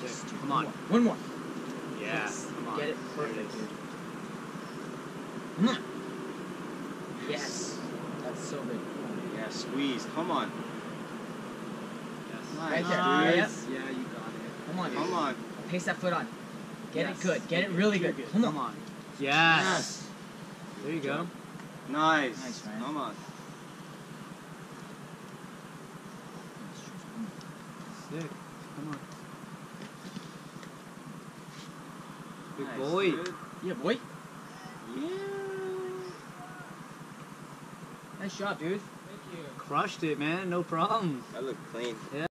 Yes, come on. One more. Yeah. Yes. Come on. Get it perfect, dude. Come on. Yes. That's so good. Yeah, squeeze. Come on. Yes. Right there. Nice. Yep. Yeah, you got it. Come on, dude. Come on. Pace that foot on. Get Yes. it good. Get it really good. Come on. Yes. There you go. Nice. Nice, man. Come on. Sick. Come on. Good Nice, boy. dude. Yeah, boy. Yeah. Nice job, dude. Crushed it, man. No problem. That looked clean. Yeah.